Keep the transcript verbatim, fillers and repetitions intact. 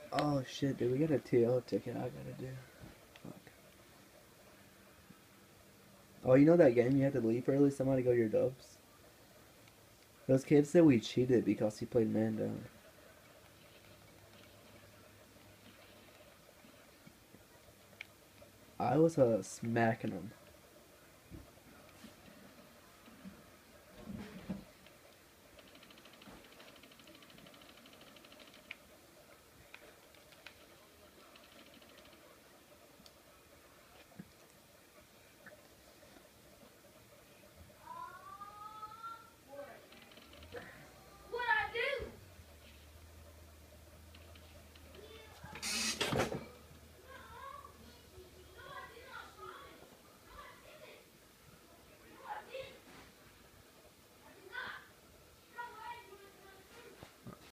Oh shit, dude, we got a T O ticket I gotta do. Fuck. Oh, you know that game you had to leave early? Somebody go your dubs. Those kids said we cheated because he played man down. I was uh, smacking him.